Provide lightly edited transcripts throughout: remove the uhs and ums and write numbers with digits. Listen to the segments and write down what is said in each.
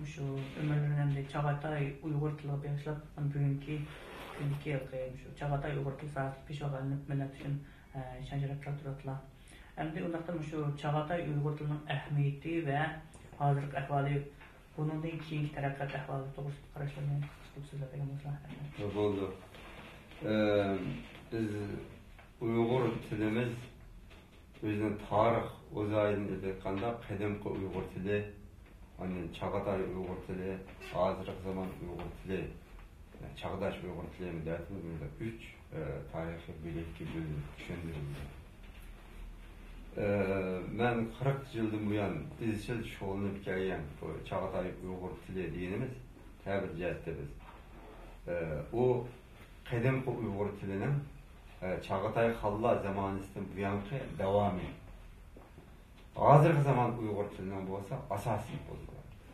şu ömürlerinde Çağatay Uygur tili başlap bugünkü günkü şu Çağatay Uygur tili saat pişoğlanıp millet için şanjırıp çaldırıtlar. Hem de ondan şu Çağatay Uygur tilinin ehemmiyeti ve hazırlık ahvali bunun da keyinki taraqqiyot ahvoli to'g'risida qarashlarni qisqacha so'zlaydigan bo'lsalar. Bo'ldi. Biz Uyg'ur tilimiz o'zining tarix o'zayini aytganda qadimgi Uyg'ur tili, yani Çağatay Uyg'ur tili, hozirgi zamon Uyg'ur tili, Çağdaş Uyg'ur tili deyapmiz. Bunda 3 tarixiy bo'lakka bo'linib tushuntirilgan. Ben 40 yıldan bu yan izchil shug'ullanib kelgan bu Çağatay Uyg'ur tili dinimiz tabi jihatda biz. O qadimgi Uyg'ur tilining Çağatay xallar zamonasidan bu yangi davomi. Hozirgi zamon Uyg'ur tilining bo'lsa asosiy bo'ldi.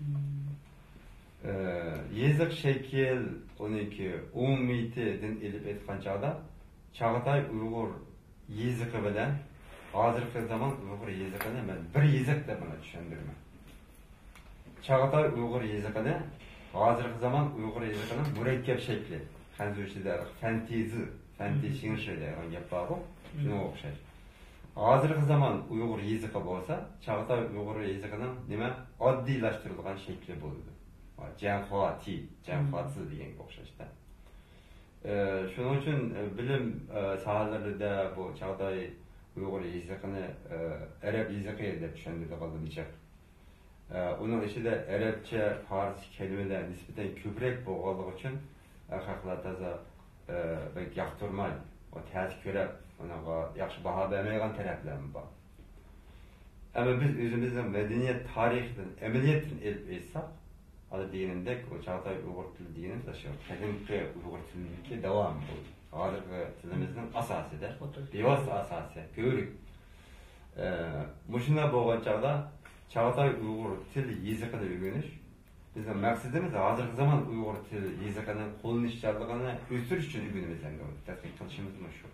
Yazık şekil 12 umumiyetidan elib aytgan chog'da Çağatay Uyg'ur yazıqi bilan hozirgi zaman Uyg'ur yazıqini men bir yazık deb tushundirman. Çağatay Uyg'ur yazıqini hozirgi zaman Uyg'ur yazıqining murakkab shakli, hanzuchida fanti degan gap bor-ku, shunga o'xshash. Hozirgi zaman Uyg'ur yazıqi bo'lsa, Çağatay Uyg'ur yazıqining nima oddiylashtirilgan shakli bo'ldi. Janxuati deganga o'xshashda. Shuning uchun bilim sohalarida bu Çağatay Uyg'ur yazıqini Arab yazıqi deb tushuntirdi qoldicha. Onun içinde Arabcha, Farscha kelimeler nisbeten ko'proq bo'lganligi uchun xalqlar toza yoqtirmaydi. O tez ko'rib, unaqa yaxshi baho bermaydigan taraflarimiz bor. Ama biz o'zimizning madaniyat tarixidan, amaliyotdan elib aytsak, hali dinindek o Çağatay Uyg'ur tili dinimiz shu qadimgi Uyg'ur tiliniki davom bo'ldi. Hozirgi tilimizning asosida, bevosita asosi, ko'rik. Mushuna bo'lgan chog'da Çağatay Uyg'ur tili yazıqini o'rganish bizning maqsadimiz hozirgi zamon Uyg'ur tili yazıqining qo'llanishchanligini o'stirish uchun o'rganishimiz tadqiq qilishimiz shu.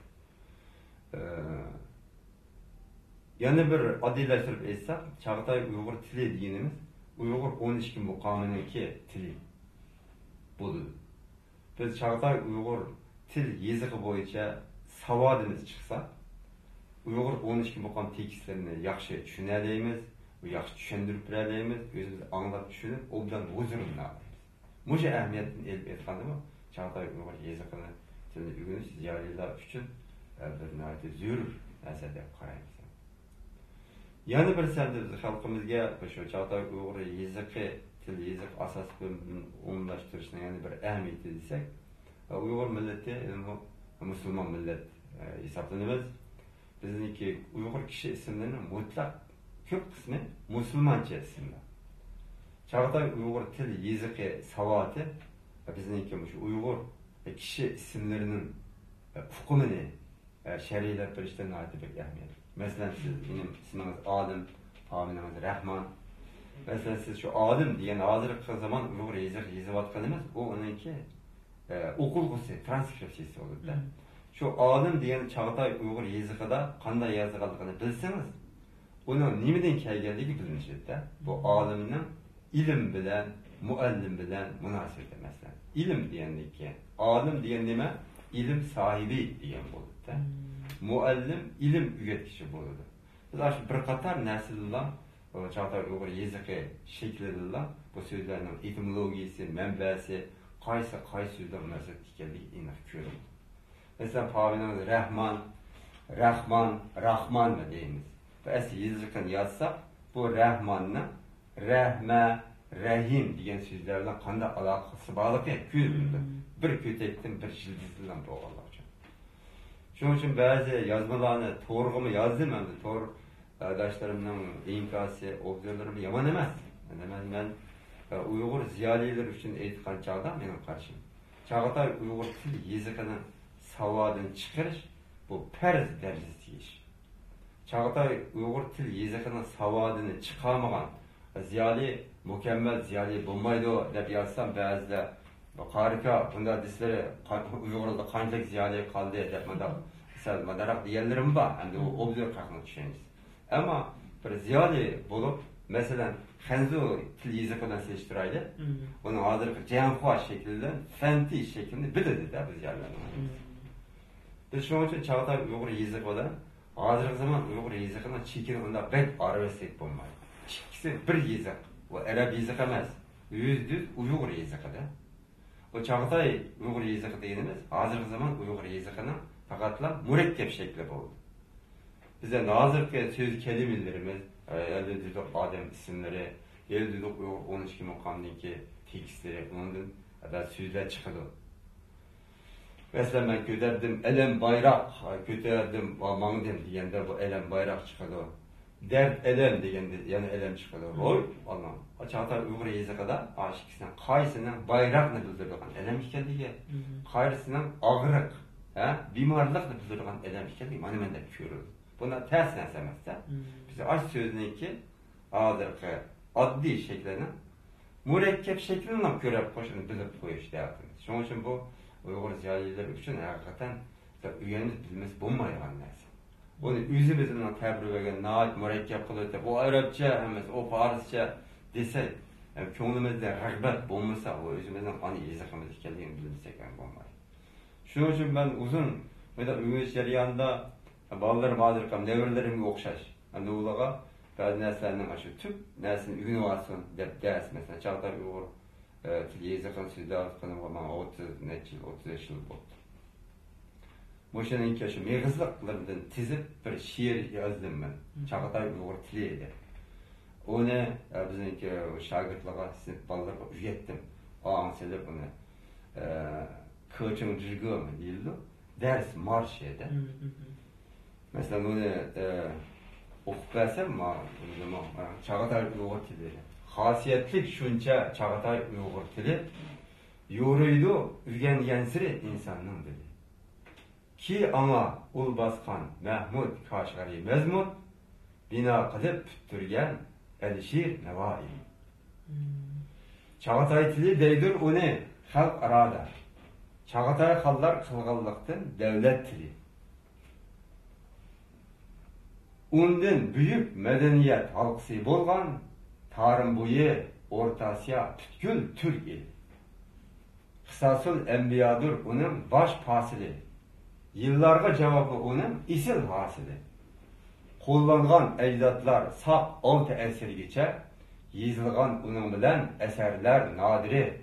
Yana bir oddiylashtirib aytsak, Çağatay Uyg'ur tili deganimiz Uyg'ur 12 muqominiki tili bo'ldi. Biz Çağatay Uyg'ur til yazıqi bo'yicha savodimiz chiqsa, Uyg'ur 12 muqom tekstlarini yaxshi tushuna olamiz. Bu yaxshi tushuntirib beramiz, o'zimiz anglab tushunib, u bilan huzurni olamiz. Musha ahamiyatni elib aytgandimi, Çağatay Uyg'ur yazıqini tilini o'rganish ziyolilar uchun bir nihoyatda zarur narsa deb qaraymiz. Yana bir sabab biz xalqimizga shu Çağatay Uyg'ur yazıqi yazık asos bilan umumlashtirishning yana bir ahamiyati desak, Uyg'ur millati musulmon millat hisoblanamiz. Bizniki Uyg'ur kishi ismlarining mutlaq ko'p qismi musulmoncha ismlar. Çağatay Uyg'ur til yazıqi savati bizniki shu Uyg'ur kishi ismlarining hukmini shar'iylab berishdan nihoyatda ahamiyatli. Masalan, sizning ismingiz Olim, familiyangiz Rahmon. Masalan, siz shu Olim degan hozirgi zamon Uyg'ur yozayotganimiz, u uniki o'qilg'usi, transkripsiyasi bo'ladi. Shu Olim degan Çağatay Uyg'ur yazıqida qanday yozilganligini bilsangiz, onun nimadan kelganligi bilinishdi. Bu olimning ilm bilan, muallim bilan munosabati masalan. Ilm degandiki, olim degan nima? Ilm sahibi degan bo'ladi. Muallim ilm o'rgatuvchi bo'ladi. Biz shu bir qator narsalar Çağatay Uyg'ur yazıqi shaklida bu so'zlarning etimologiyasi, manbasi, qaysi so'zlar munosabat ekanligi aniq ko'rinadi. Masalan, familiyangiz Rahman deymiz. Asli yazıqini yazsak, bu Rahman'ın Rahma, Rahim degan so'zlar bilan qanday aloqasi borligi ko'rinadi. Bir ko'tekdan bir yildiz bilan bog'langan uchun. Shuning uchun ba'zi yozmalarni to'g'rimi yozdim, endi to'g'ri adashlarimning inkasi, obzorlarim yomon emas. Men Uyg'ur ziyolilar uchun aytgan chog'da mening qarashim. Çağatay Uyg'ur til yazıqini savodini chiqarish bu farz darajasiga ish. Çağatay Uyg'ur til yazıqini savodini chiqarmagan ziyoli, mukammal ziyoli bo'lmaydi deb yozsam, ba'zida qarika bunda deslari Uyg'urda qanchalik ziyoli qoldi deb madaraq deganlarim bor. Endi u obzor haqida tushunamiz. Ammo bir ziyoli bo'lib Mesela Hanzu til yazıkından seçtiraydı. Onun hazırki Cihanhua şeklinde, Fenti şeklinde bildi de biz yerlerine. Biz şu için Çağatay Uygur yazıkından hazırki zaman Uygur yazıkından çekin onda bet arabestek bulmayı. İkisi bir yazık. O Arap yazık emez. %100 Uygur yazıkı da. O Çağatay Uygur yazıkı dediğimiz hazırki zaman Uygur yazıkının fakatla mürekkep şekli buldu. Bize nazırki söz kelimelerimiz, elde dedik Adem isimleri, elde dedik 12 mukamdaki tekstleri, ondan da sözler çıkıyor. Mesela ben köterdim elem bayrak, köterdim mağdim diyende bu elem bayrak çıkıyor. Dert elem diyende yani elem çıkıyor. Oy Allah'ım. Çağatay Uygur yazıkıda aşıkısından kaysından bayrak ne bildirdiğin elem hikayediği, kayrısından ağırlık, bimarlık ne bildirdiğin elem hikayediği, hani ben de körüldüm. Buna ters neslemezse, bize aç sözünün ki ağzırkı adli şeklini mürekkep şeklini görüp koşunu bilip koyuş deyaptınız. Şunun için bu Uygur ziyaliler için hakikaten üyeniz bilmesi bulmayan nersi. Onu üzümüzün tebrik eden naat mürekkep kılığı bu Arapça hemen o Farsça dese yani köngülümüzde rağbet bulmasa o özümüzün ani yazıkımız kendini bilmesek bulmayı. Şunun için ben uzun mesela üniversite jarayonida ballarım hazırkam devirlerimge okşaş. Anda ulağa bazı neslerinin aşı tüp neslini ügünü varsın ders mesela Çağatay Uygur til yazıkın sözde askanı olan 30 yıl oldu. Moşanın keşi meğizliklarından tizip bir şiir yazdım ben. Çağatay Uygur tiliyle. Onu bizimki şagirdlara, sınıf ballarına ürettim. Ağanselip onu kılıçın cırgı mı değildi. Ders marş edi. Mesela bunu okup versem Çağatay Uygur tili. Hasiyetlik şunca Çağatay Uygur tili yoruydu ügengensiz insanın dili. Ki ama ul baskan Mahmud Kaşgari mezmut bina kılıp püttürgen elşir nevai. Çağatay tili deydir onu halk arada. Çağatay hallar kılgınlıktın devlet tili. Ondan büyük medeniyet halkısı bolgan tarım boyu Orta Asya tütkül Türk eli. Kısasul enbiyadır onun baş pasili. Yıllarga cevabı onun isil hasili. Kullangan ecdatlar sağ altı esir geçer, yazılgan onun bilen eserler nadiri.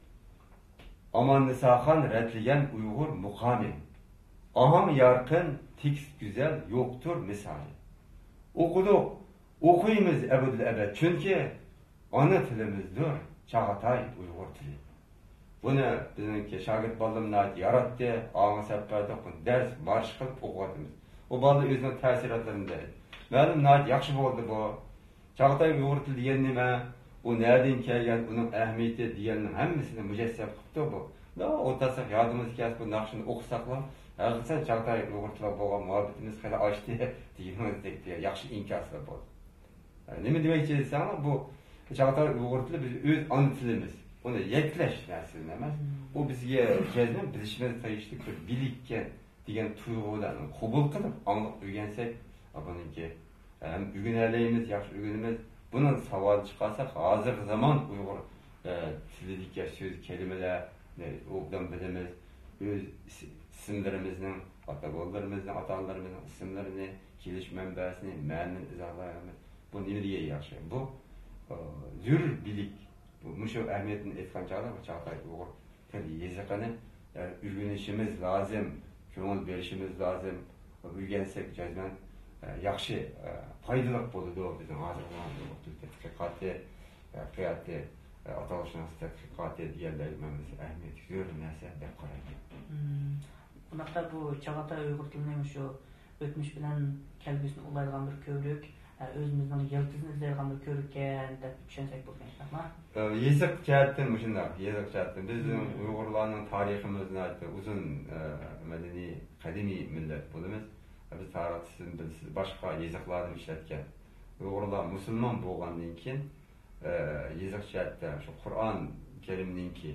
Aman nisahan retliyen Uygur mukami. Aham yarkın, tiks güzel yoktur misali. Okuduk, okuyumuz ebedül ebed. Çünkü ana tilimizdir Çağatay Uygur tili. Bunu bizimki şagird balımlar yarattı, ağına sepperde ders marş kılıp okudumuz. O balı özünün təsiratlarında. Mənim nəhayət yaxşı oldu bu. Çağatay Uygur tili deyen nime, o nereden kelgen, onun ehmiyeti diyenin hemmisini mücessem kıptı bu. Da otasaq yadımız kes bu nakşını okusaqla, hakikaten Çağatay Uygur tili boğan muhabbetimiz kadar açtı deyimiz diye yaxşı inkaslar bu. Nime demek istediysem ama bu Çağatay Uygur tili biz öz ana tilimiz. Onu yekleş dersin demez. O bizge cezmen biz işimiz sayıştık bir bilikken diyen tuyğudan kabul kılıp anlık ügensek abonunki hem ügüneleyimiz, yaxşı ügünümüz bunun savalı çıkarsak hazır zaman Uygur tilidik söz kelimeler oğdan bilimiz öz isimlerimizin atalarımızın atalarımızın isimlerini keliş menbesini mənin izahlayamız bu ne diye yaxşı bu zür bilik bu müşo ehmiyetini etken çağda Çağatay Uygur tili yazıkını ügünüşümüz lazım köngül berişimiz lazım ügensek cezmen yaxşı faydalı boldu bizim hazırlanan tədqiqatı qiyatı atalışınız tədqiqatı diyenlerimiz ehmiyet görünmese de qaraydı. Bunaqta bu Çağatay Uygur tilinin şu ötmüş bilen kelbisini ulaygan bir kövrük özümüzün yıldızını izleygan bir körükken de düşünsek bulgan mı? Yazık cəhətdən müşündaq, yazık cəhətdən bizim Uygurlarının tariximizin aytı uzun medeni kadimi millet bulumuz. Biz tarixçisini bilsiz başka yazıklarını işletken Uygurlar Müslüman bolgandan keyin yazık cəhətdə şu Kur'an Kerimninki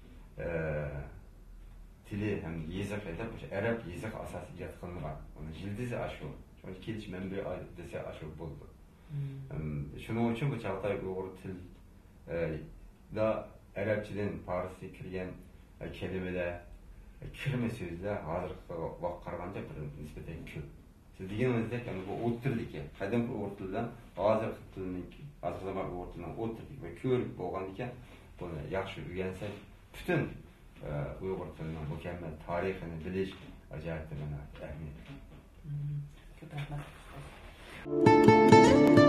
tili hem yazık edip Arap yazık asası yatqınlığa onu jildizi aşu. Çünkü keliş menbe dese aşu buldu. Shuning uchun bu Çağatay Uyg'ur til da Arabchadan Farscha kirgan kelimalar, kirma so'zlar hozirgi vaqtga qaraganda bir nisbatan ko'p. Siz deganingizdek, bu o'ttirdiki, qadimgi Uyg'ur tilidan hozirgi tilniki, hozirgi zaman Uyg'ur tilidan o'ttirdik va ko'rib bo'lgan ekan, buni yaxshi o'rgansak, butun Uyg'ur tilining mukammal tarixini bilish ajoyib ahamiyatli. Ko'p rahmat.